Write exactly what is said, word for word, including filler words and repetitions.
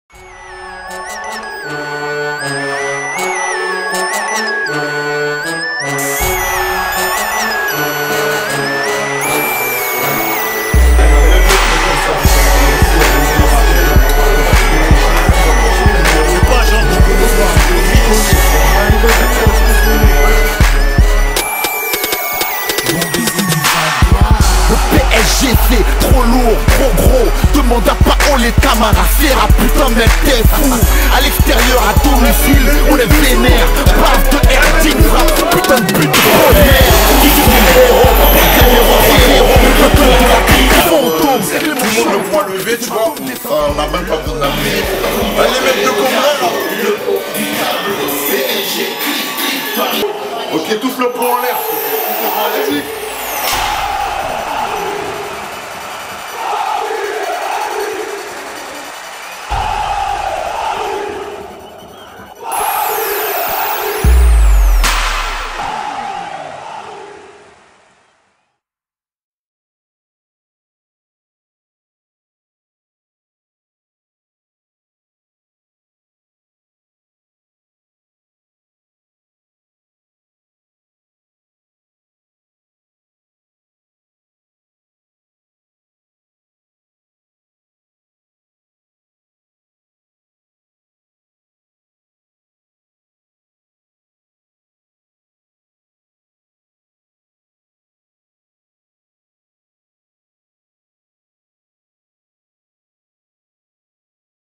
C'est trop lourd, trop gros. Demande à Paolo les Camara, Serra, putain mec t'es fou. À l'extérieur, à domicile, on les vénère. Base de Erding, rap, putain de but de bonheur. Ici des héros, des héros, des héros. Le peuple de la clique fantôme. Tout le monde le voit lever, tu vois. Euh, on n'a même pas besoin de la musique. Les mecs de Combray là. Ok, tous le